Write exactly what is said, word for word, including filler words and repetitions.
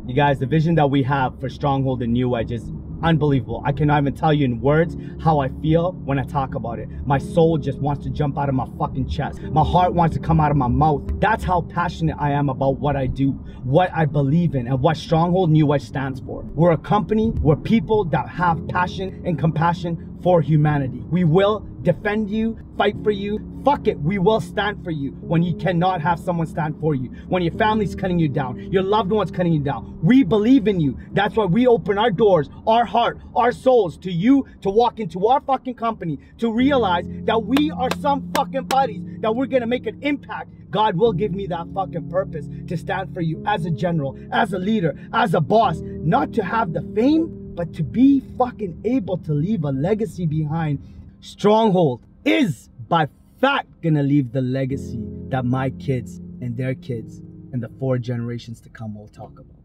You guys, the vision that we have for Stronghold and New Edge is unbelievable. I cannot even tell you in words how I feel when I talk about it. My soul just wants to jump out of my fucking chest. My heart wants to come out of my mouth. That's how passionate I am about what I do, what I believe in, and what Stronghold New Edge stands for. We're a company, we're people that have passion and compassion for humanity. We will defend you, fight for you. Fuck it, we will stand for you when you cannot have someone stand for you. When your family's cutting you down, your loved ones cutting you down. We believe in you. That's why we open our doors, our heart, our souls to you to walk into our fucking company, to realize that we are some fucking buddies, that we're gonna make an impact. God will give me that fucking purpose to stand for you as a general, as a leader, as a boss, not to have the fame, but to be fucking able to leave a legacy behind. Stronghold is by fact gonna leave the legacy that my kids and their kids and the four generations to come will talk about.